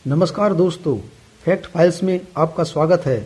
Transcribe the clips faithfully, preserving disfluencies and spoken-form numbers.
नमस्कार दोस्तों, fact files में आपका स्वागत है।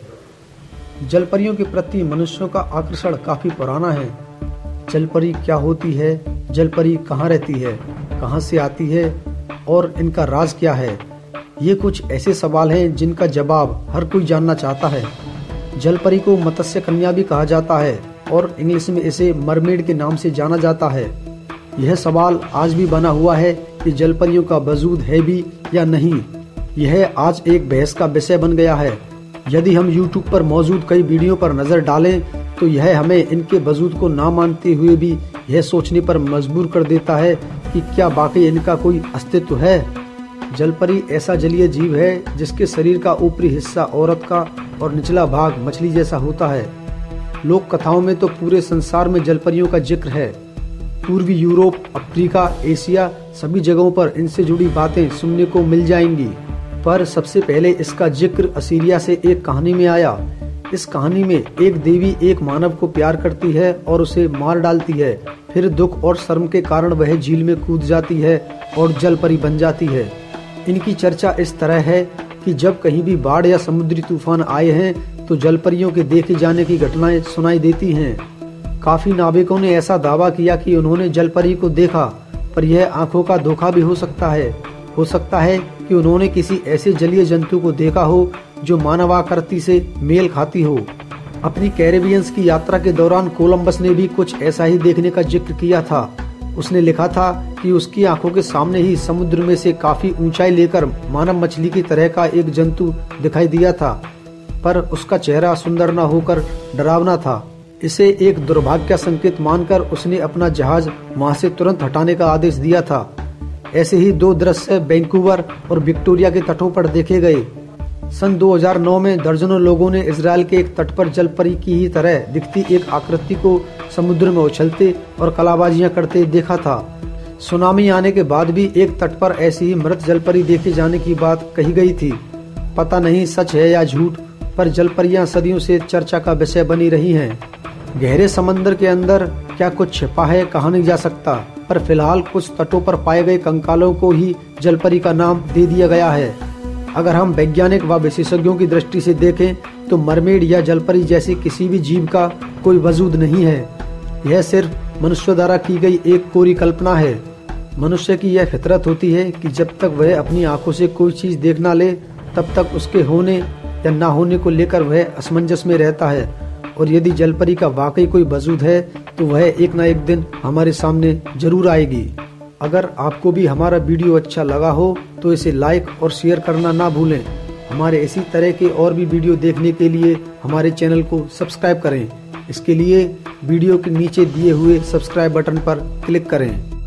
जलपरियों के प्रति मनुष्यों का आकर्षण काफी पुराना है। जलपरी क्या होती है, जलपरी कहाँ रहती है, कहाँ से आती है और इनका राज क्या है, ये कुछ ऐसे सवाल हैं जिनका जवाब हर कोई जानना चाहता है। जलपरी को मत्स्य कन्या भी कहा जाता है और इंग्लिश में इसे मरमेड के नाम से जाना जाता है। यह सवाल आज भी बना हुआ है कि जलपरियों का वजूद है भी या नहीं। यह आज एक बहस का विषय बन गया है। यदि हम यूट्यूब पर मौजूद कई वीडियो पर नजर डालें तो यह हमें इनके वजूद को ना मानते हुए भी यह सोचने पर मजबूर कर देता है कि क्या वाकई इनका कोई अस्तित्व है। जलपरी ऐसा जलीय जीव है जिसके शरीर का ऊपरी हिस्सा औरत का और निचला भाग मछली जैसा होता है। लोक कथाओं में तो पूरे संसार में जलपरियों का जिक्र है। पूर्वी यूरोप, अफ्रीका, एशिया सभी जगहों पर इनसे जुड़ी बातें सुनने को मिल जाएंगी। पर सबसे पहले इसका जिक्र असीरिया से एक कहानी में आया। इस कहानी में एक देवी एक मानव को प्यार करती है और उसे मार डालती है। फिर दुख और शर्म के कारण वह झील में कूद जाती है और जलपरी बन जाती है। इनकी चर्चा इस तरह है कि जब कहीं भी बाढ़ या समुद्री तूफान आए हैं तो जलपरियों के देखे जाने की घटनाएं सुनाई देती हैं। काफी नाविकों ने ऐसा दावा किया कि उन्होंने जलपरी को देखा, पर यह आंखों का धोखा भी हो सकता है। हो सकता है कि उन्होंने किसी ऐसे जलीय जंतु को देखा हो जो मानव आकृति से मेल खाती हो। अपनी कैरेबियंस की यात्रा के दौरान कोलंबस ने भी कुछ ऐसा ही देखने का जिक्र किया था। उसने लिखा था कि उसकी आंखों के सामने ही समुद्र में से काफी ऊंचाई लेकर मानव मछली की तरह का एक जंतु दिखाई दिया था, पर उसका चेहरा सुंदर न होकर डरावना था। इसे एक दुर्भाग्य संकेत मानकर उसने अपना जहाज वहां से तुरंत हटाने का आदेश दिया था। ऐसे ही दो दृश्य वैंकूवर और विक्टोरिया के तटों पर देखे गए। सन दो हज़ार नौ में दर्जनों लोगों ने इजराइल के एक तट पर जलपरी की ही तरह दिखती एक आकृति को समुद्र में उछलते और कलाबाजियां करते देखा था। सुनामी आने के बाद भी एक तट पर ऐसी ही मृत जलपरी देखे जाने की बात कही गई थी। पता नहीं सच है या झूठ, पर जलपरियां सदियों से चर्चा का विषय बनी रही हैं। गहरे समंदर के अंदर क्या कुछ छिपा है कहा नहीं जा सकता, पर फिलहाल कुछ तटों पर पाए गए कंकालों को ही जलपरी का नाम दे दिया गया है। अगर हम वैज्ञानिक व विशेषज्ञों की दृष्टि से देखें तो मरमेड या जलपरी जैसी किसी भी जीव का कोई वजूद नहीं है। यह सिर्फ मनुष्य द्वारा की गई एक कोरी कल्पना है। मनुष्य की यह फितरत होती है कि जब तक वह अपनी आंखों से कोई चीज देख ना ले तब तक उसके होने या ना होने को लेकर वह असमंजस में रहता है। और यदि जलपरी का वाकई कोई वजूद है तो वह एक ना एक दिन हमारे सामने जरूर आएगी। अगर आपको भी हमारा वीडियो अच्छा लगा हो तो इसे लाइक और शेयर करना ना भूलें। हमारे इसी तरह के और भी वीडियो देखने के लिए हमारे चैनल को सब्सक्राइब करें। इसके लिए वीडियो के नीचे दिए हुए सब्सक्राइब बटन पर क्लिक करें।